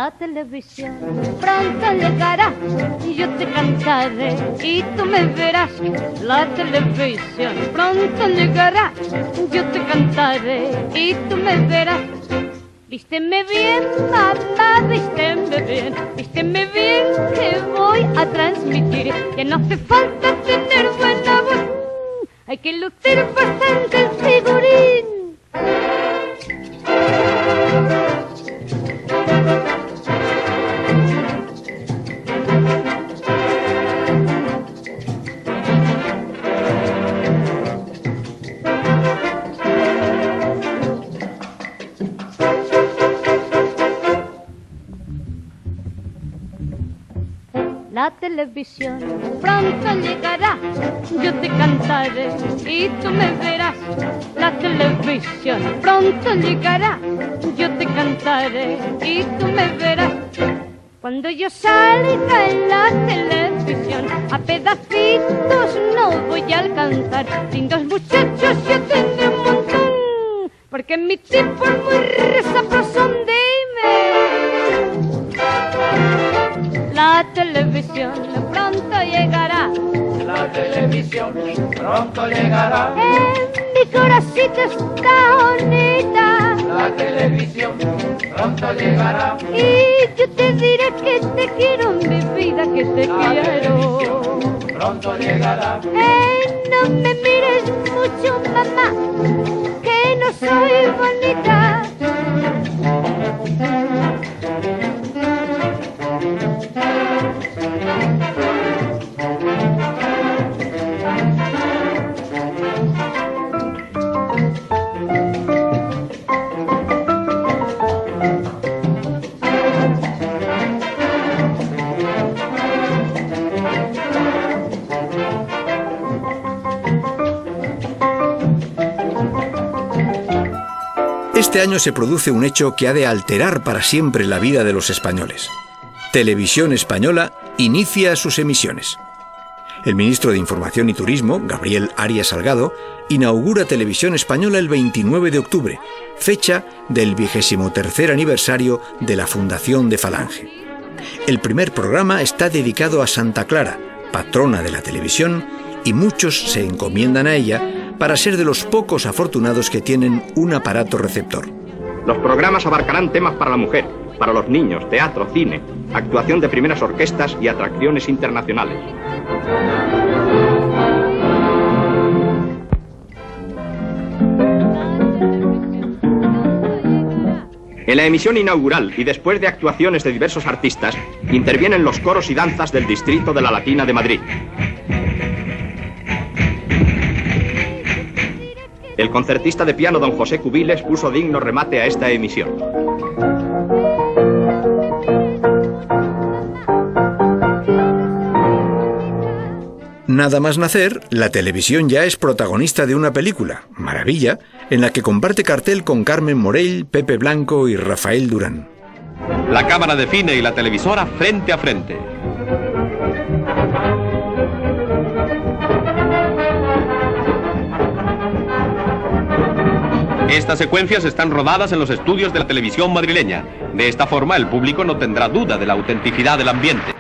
La televisión pronto llegará y yo te cantaré y tú me verás. La televisión pronto llegará, yo te cantaré y tú me verás. Vísteme bien, mamá, vísteme bien, que voy a transmitir que no hace falta tener buena voz, hay que lucir bastante el figurín. La televisión pronto llegará, yo te cantaré y tú me verás. La televisión pronto llegará, yo te cantaré y tú me verás. Cuando yo salga en la televisión, a pedacitos no voy a alcanzar. Lindos muchachos yo tendré un montón, porque mi tipo es muy resabroso. La televisión pronto llegará. La televisión pronto llegará. Mi corazoncito está bonita. La televisión pronto llegará. Y yo te diré que te quiero, mi vida, que te quiero. Pronto llegará. No me mires mucho, mamá, que no soy bonita. Este año se produce un hecho que ha de alterar para siempre la vida de los españoles. Televisión Española inicia sus emisiones. El ministro de Información y Turismo, Gabriel Arias Salgado, inaugura Televisión Española el 29 de octubre, fecha del 23º aniversario de la fundación de Falange. El primer programa está dedicado a Santa Clara, patrona de la televisión, y muchos se encomiendan a ella para ser de los pocos afortunados que tienen un aparato receptor. Los programas abarcarán temas para la mujer, para los niños, teatro, cine, actuación de primeras orquestas y atracciones internacionales. En la emisión inaugural y después de actuaciones de diversos artistas, intervienen los coros y danzas del Distrito de la Latina de Madrid. El concertista de piano don José Cubiles puso digno remate a esta emisión. Nada más nacer, la televisión ya es protagonista de una película, Maravilla, en la que comparte cartel con Carmen Morell, Pepe Blanco y Rafael Durán. La cámara de cine y la televisora frente a frente. Estas secuencias están rodadas en los estudios de la televisión madrileña. De esta forma, el público no tendrá duda de la autenticidad del ambiente.